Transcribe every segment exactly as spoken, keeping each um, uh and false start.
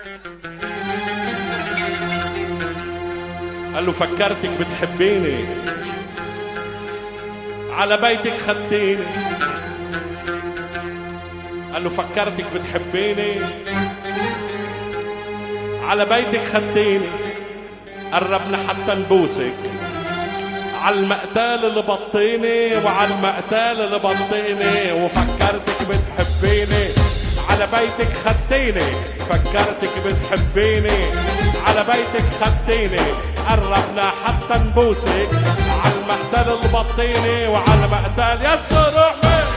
قال له فكرتك بتحبيني، على بيتك خدتيني. قال له فكرتك بتحبيني، على بيتك خدتيني. قربنا حتى نبوسك، عالمقتال اللي بطيني وعالمقتال اللي بطيني. وفكرتك بتحبيني، على بيتك خدتيني. فكرتك بتحبيني، على بيتك خدتيني. قربنا حتى نبوسك، عالمقتال اللي بطيني وعالمقتال يا الصروح.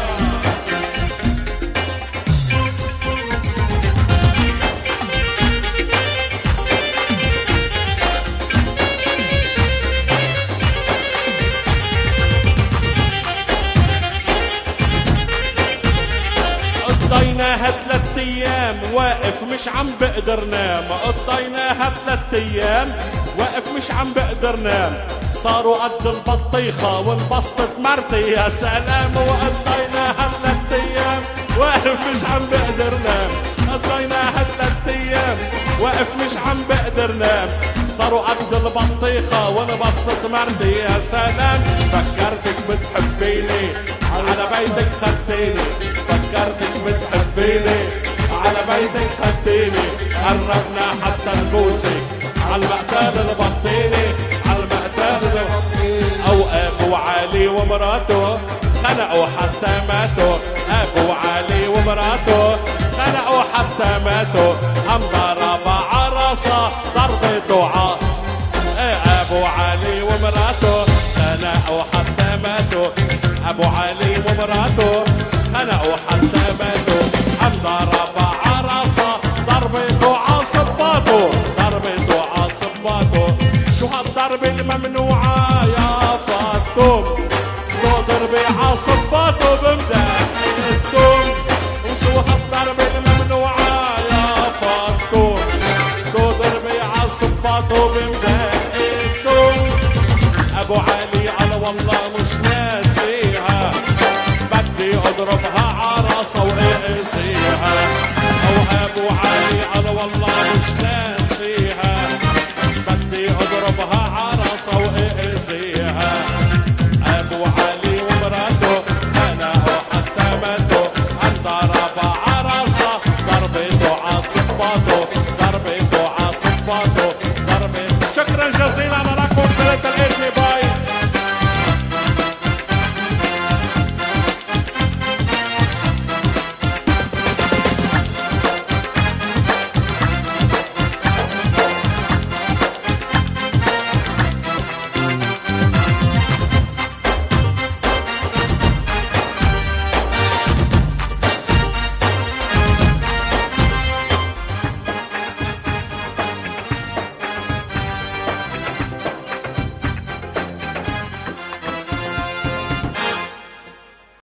قضيناها تلات ايام واقف مش عم بقدر نام. قضيناها تلات ايام واقف مش عم بقدر نام. صاروا قد البطيخة وانبسطت مرتي يا سلام. وقضيناها تلات ايام واقف مش عم بقدر نام. قضيناها تلات ايام واقف مش عم بقدر نام. صاروا قد البطيخة وانبسطت مرتي يا سلام. فكرتك بتحبيني، على بيتك خدتيني. فكرتك بتحبيني، على بيتك خدتيني. قربنا حتى نبوسك، عالمقتال اللي بطيني. عالمقتال اللي بطيني. او ابو علي ومراته خنقوا حتى ماتوا. ابو علي ومراته خنقوا حتى ماتوا. قام ضرب عرصة ضربته ع ابو علي ومراته خنقوا حتى ماتوا. ابو علي ومراته خنقوا حتى ماتوا. قام ضرب عرصة ضربته عصباته. ضربته عصباته. شو هالضربة الممنوعة يا فاطم؟ لو ضربة عصباته بمدقتم. وشو هالضربة الممنوعة يا فاطم؟ لو ضربة عصباته بمدقتم. ابو علي على والله مش ناسيها، بدي اضربها عرصة واقسيها. او ابو علي على والله مش ناسيها، بدي اضربها عرصة واقسيها.